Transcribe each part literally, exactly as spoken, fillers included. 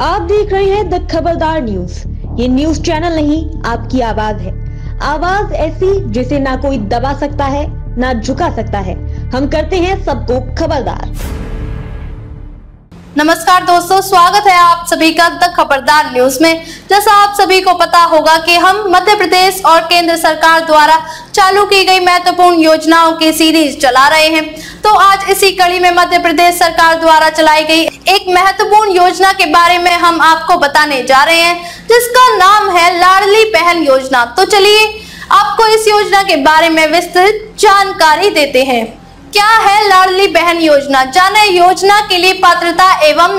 आप देख रहे हैं द खबरदार न्यूज। ये न्यूज चैनल नहीं, आपकी आवाज है। आवाज ऐसी जिसे ना कोई दबा सकता है ना झुका सकता है। हम करते हैं सबको खबरदार। नमस्कार दोस्तों, स्वागत है आप सभी का द खबरदार न्यूज में। जैसा आप सभी को पता होगा कि हम मध्य प्रदेश और केंद्र सरकार द्वारा चालू की गई महत्वपूर्ण योजनाओं की सीरीज चला रहे हैं। तो आज इसी कड़ी में मध्य प्रदेश सरकार द्वारा चलाई गई एक महत्वपूर्ण योजना के बारे में हम आपको बताने जा रहे हैं, जिसका नाम है लाडली बहन योजना। तो चलिए आपको इस योजना के बारे में विस्तृत जानकारी देते हैं। क्या है लाडली बहन योजना, जाने योजना के लिए पात्रता एवं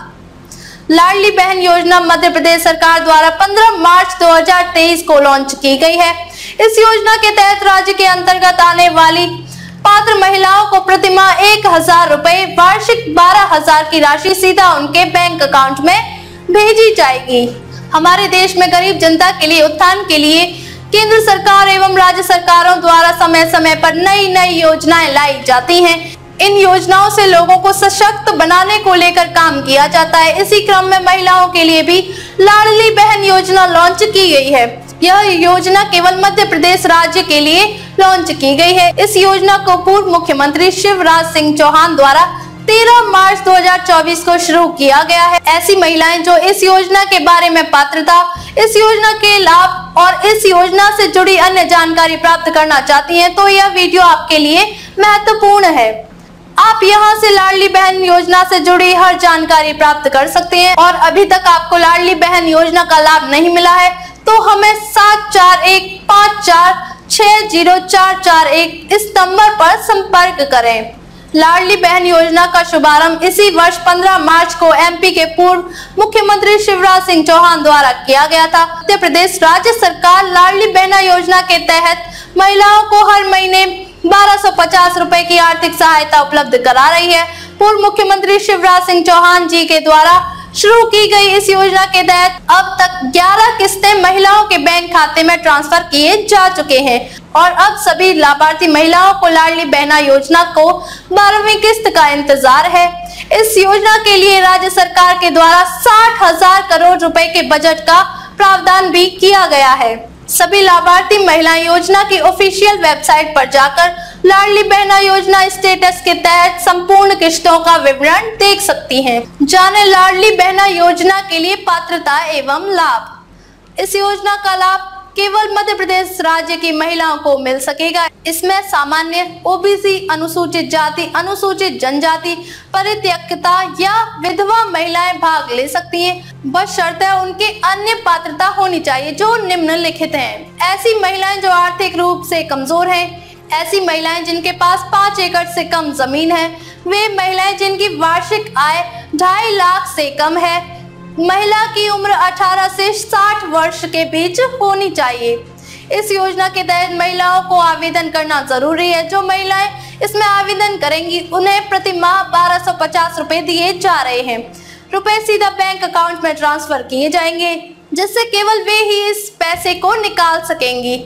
लाभ। लाडली बहन योजना मध्य प्रदेश सरकार द्वारा पंद्रह मार्च दो हज़ार तेईस को लॉन्च की गई है। इस योजना के तहत राज्य के अंतर्गत आने वाली पात्र महिलाओं को प्रतिमाह एक हजार रुपए, वार्षिक बारह हजार की राशि सीधा उनके बैंक अकाउंट में भेजी जाएगी। हमारे देश में गरीब जनता के लिए उत्थान के लिए केंद्र सरकार एवं राज्य सरकारों द्वारा समय समय पर नई नई योजनाएं लाई जाती हैं। इन योजनाओं से लोगों को सशक्त बनाने को लेकर काम किया जाता है। इसी क्रम में महिलाओं के लिए भी लाडली बहन योजना लॉन्च की गई है। यह योजना केवल मध्य प्रदेश राज्य के लिए लॉन्च की गई है। इस योजना को पूर्व मुख्यमंत्री शिवराज सिंह चौहान द्वारा तेरह मार्च दो हज़ार चौबीस को शुरू किया गया है। ऐसी महिलाएं जो इस योजना के बारे में पात्रता, इस योजना के लाभ और इस योजना से जुड़ी अन्य जानकारी प्राप्त करना चाहती हैं, तो यह वीडियो आपके लिए महत्वपूर्ण है। आप यहां से लाडली बहन योजना से जुड़ी हर जानकारी प्राप्त कर सकते हैं। और अभी तक आपको लाडली बहन योजना का लाभ नहीं मिला है तो हमें सात चार एक पाँच चार छह जीरो चार चार एक इस नंबर पर संपर्क करें। लाडली बहन योजना का शुभारंभ इसी वर्ष पंद्रह मार्च को एमपी के पूर्व मुख्यमंत्री शिवराज सिंह चौहान द्वारा किया गया था। मध्य प्रदेश राज्य सरकार लाडली बहन योजना के तहत महिलाओं को हर महीने बारह सौ पचास रुपए की आर्थिक सहायता उपलब्ध करा रही है। पूर्व मुख्यमंत्री शिवराज सिंह चौहान जी के द्वारा शुरू की गई इस योजना के तहत अब तक ग्यारह किस्तें महिलाओं के बैंक खाते में ट्रांसफर किए जा चुके हैं और अब सभी लाभार्थी महिलाओं को लाडली बहन योजना को बारहवीं किस्त का इंतजार है। इस योजना के लिए राज्य सरकार के द्वारा साठ हजार करोड़ रुपए के बजट का प्रावधान भी किया गया है। सभी लाभार्थी महिलाएं योजना की ऑफिशियल वेबसाइट पर जाकर लाडली बहन योजना स्टेटस के तहत संपूर्ण किस्तों का विवरण देख सकती हैं। जाने लाडली बहन योजना के लिए पात्रता एवं लाभ। इस योजना का लाभ केवल मध्य प्रदेश राज्य की महिलाओं को मिल सकेगा। इसमें सामान्य, ओबीसी, अनुसूचित जाति, अनुसूचित जनजाति, परित्यक्ता या विधवा महिलाएं भाग ले सकती हैं। बस शर्त है उनकी अन्य पात्रता होनी चाहिए जो निम्नलिखित हैं। ऐसी महिलाएं जो आर्थिक रूप से कमजोर हैं, ऐसी महिलाएं जिनके पास पाँच एकड़ से कम जमीन है, वे महिलाएं जिनकी वार्षिक आय ढाई लाख से कम है, महिला की उम्र अठारह से साठ वर्ष के बीच होनी चाहिए। इस योजना के तहत महिलाओं को आवेदन करना जरूरी है। जो महिलाएं इसमें आवेदन करेंगी उन्हें प्रति माह बारह सौ पचास रुपए दिए जा रहे हैं। रुपए सीधा बैंक अकाउंट में ट्रांसफर किए जाएंगे, जिससे केवल वे ही इस पैसे को निकाल सकेंगी।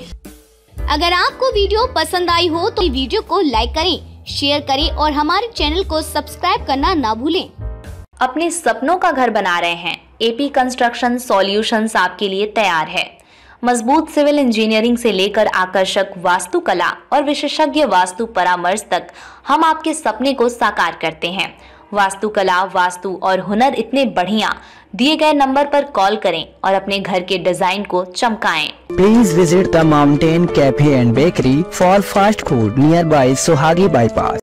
अगर आपको वीडियो पसंद आई हो तो वीडियो को लाइक करें, शेयर करें और हमारे चैनल को सब्सक्राइब करना ना भूलें। अपने सपनों का घर बना रहे हैं? एपी कंस्ट्रक्शन सॉल्यूशंस आपके लिए तैयार है। मजबूत सिविल इंजीनियरिंग से लेकर आकर्षक वास्तुकला और विशेषज्ञ वास्तु परामर्श तक हम आपके सपने को साकार करते हैं। वास्तुकला, वास्तु और हुनर इतने बढ़िया, दिए गए नंबर पर कॉल करें और अपने घर के डिजाइन को चमकाएं। Please visit the mountain cafe and bakery for fast food nearby Suhagi bypass.